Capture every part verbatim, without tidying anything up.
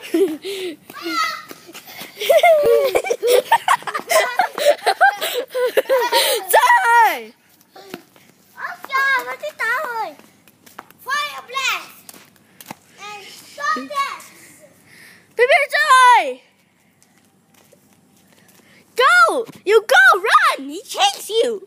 Trời! Ôi trời, nó chết tao rồi. Fire blast and stop that. Phía bên trời! Go! You go! Run! He chased you!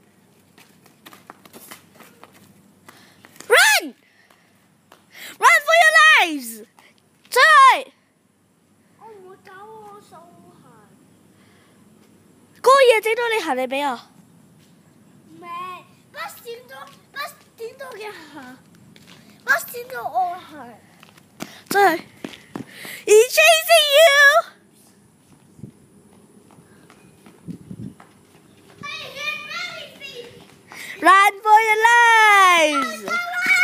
Run! Run for your lives! Trời! Ôi, mũi cáo sâu hả? Cô嘢整到你行嚟俾我。 Mẹ, bác剪到, bác剪到嘅嚇，bác剪到我係。 真係 He's chasing you! Run for your lives!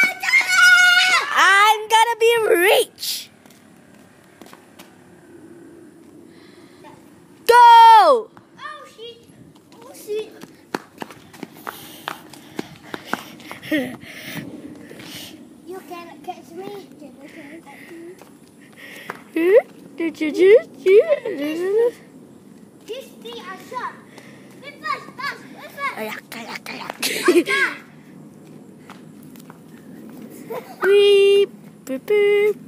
I'm gonna be rich! Go! Oh shit! Oh shit! You cannot catch me. You cannot catch me. These three are sharp. Wait first, first, wait first. Kayak, kayak, kayak. Stop. Beep, beep, beep.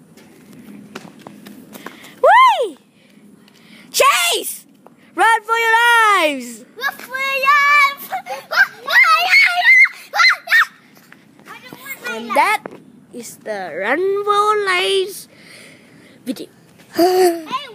Whee! Chase! Run for your lives! Look for your life. I don't want my And life. that is the Run for Your Lives video. Hey,